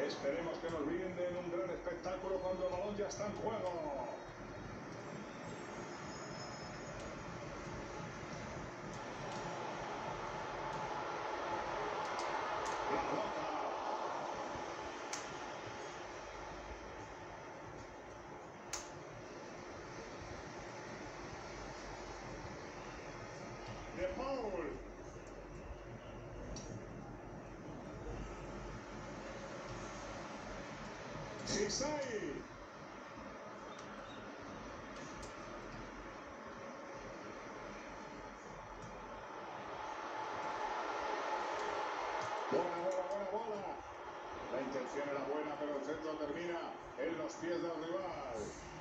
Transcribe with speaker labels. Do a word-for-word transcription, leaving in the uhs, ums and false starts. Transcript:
Speaker 1: Esperemos que nos brinden un gran espectáculo cuando el balón ya está en juego. La pelota. De Paul. Cisay. Buena bola, buena bola. La intención era buena, pero el centro termina en los pies del rival.